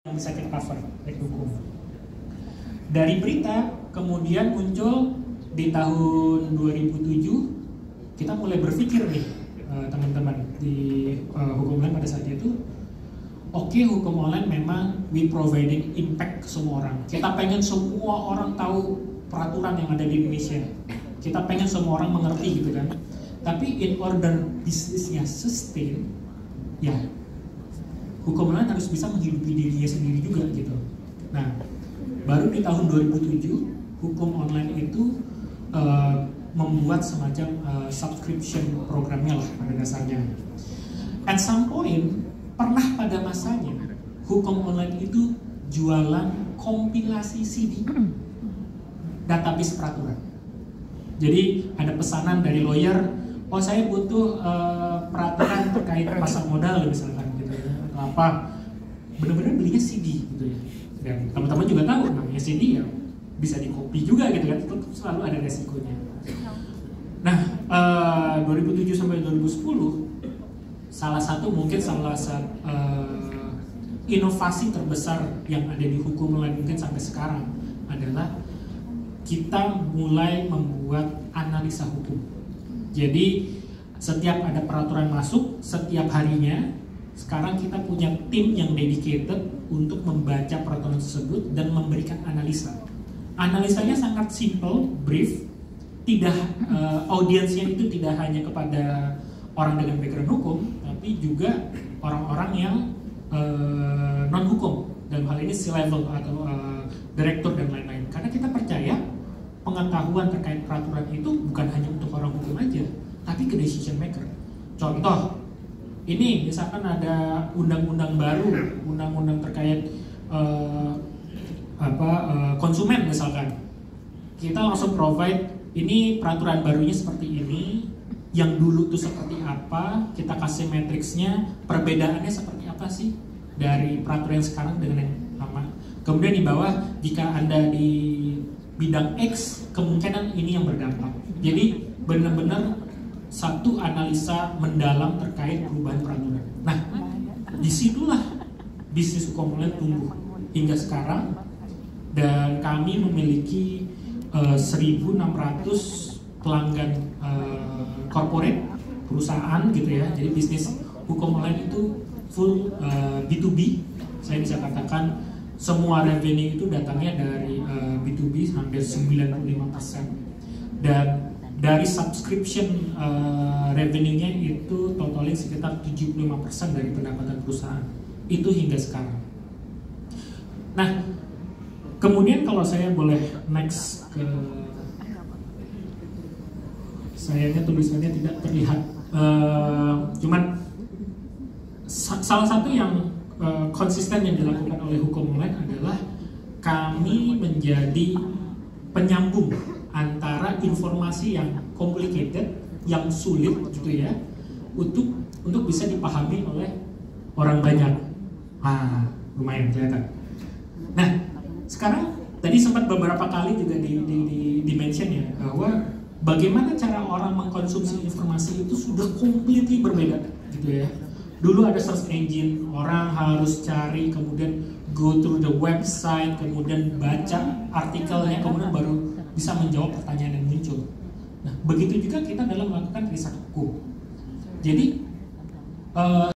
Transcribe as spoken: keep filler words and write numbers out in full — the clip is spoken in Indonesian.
yang bisa kita cover baik hukum. Dari berita kemudian muncul di tahun dua ribu tujuh kita mulai berpikir nih teman-teman di uh, hukum online pada saat itu, oke okay, hukum online memang we providing impact ke semua orang. Kita pengen semua orang tahu peraturan yang ada di Indonesia. Kita pengen semua orang mengerti gitu kan. Tapi in order bisnisnya sustain, ya hukum online harus bisa menghidupi dirinya sendiri juga gitu. Nah, baru di tahun dua ribu tujuh hukum online itu uh, membuat semacam uh, subscription programnya lah pada dasarnya. At some point, pernah pada masanya hukum online itu jualan kompilasi C D database peraturan. Jadi ada pesanan dari lawyer, oh saya butuh uh, peraturan terkait pasar modal misalkan gitu ya. Apa benar-benar belinya C D gitu ya. Dan teman-teman juga tahu namanya C D ya bisa di copy juga gitu kan, tetap selalu ada resikonya. Nah, uh, dua ribu tujuh sampai dua ribu sepuluh salah satu mungkin salah satu uh, inovasi terbesar yang ada di hukum online mungkin sampai sekarang adalah kita mulai membuat analisa hukum. Jadi setiap ada peraturan masuk setiap harinya, sekarang kita punya tim yang dedicated untuk membaca peraturan tersebut dan memberikan analisa. Analisanya sangat simple, brief, tidak uh, audiensnya itu tidak hanya kepada orang dengan background hukum, tapi juga orang-orang yang uh, non hukum, dalam hal ini C-level atau uh, direktur dan lain-lain. Karena kita percaya pengetahuan terkait peraturan itu bukan hanya untuk orang hukum aja, tapi ke decision maker. Contoh, ini misalkan ada undang-undang baru, undang-undang terkait uh, apa uh, konsumen misalkan, kita langsung provide ini peraturan barunya seperti ini, yang dulu tuh seperti apa, kita kasih matriksnya, perbedaannya seperti apa sih dari peraturan yang sekarang dengan yang lama. Kemudian di bawah, jika Anda di bidang X, kemungkinan ini yang berdampak. Jadi benar-benar satu analisa mendalam terkait perubahan peraturan. Nah, disitulah bisnis hukum online tumbuh hingga sekarang, dan kami memiliki uh, seribu enam ratus pelanggan uh, corporate, perusahaan gitu ya. Jadi bisnis hukum online itu full uh, B to B. Saya bisa katakan semua revenue itu datangnya dari uh, B to B hampir sembilan puluh lima persen, dan dari subscription uh, revenue-nya itu totalnya sekitar tujuh puluh lima persen dari pendapatan perusahaan itu hingga sekarang. Nah, kemudian kalau saya boleh next ke, sayangnya tulisannya tidak terlihat, uh, cuman sa salah satu yang uh, konsisten yang dilakukan oleh hukum online adalah kami menjadi penyambung antara informasi yang complicated, yang sulit gitu ya, untuk untuk bisa dipahami oleh orang banyak. Ah, lumayan kelihatan. Nah, sekarang tadi sempat beberapa kali juga di, di, di, di mention ya, bahwa bagaimana cara orang mengkonsumsi informasi itu sudah completely berbeda gitu ya. Dulu ada search engine, orang harus cari, kemudian go through the website, kemudian baca artikelnya, kemudian baru bisa menjawab pertanyaan yang muncul. Nah, begitu juga kita dalam melakukan riset hukum. Jadi, uh,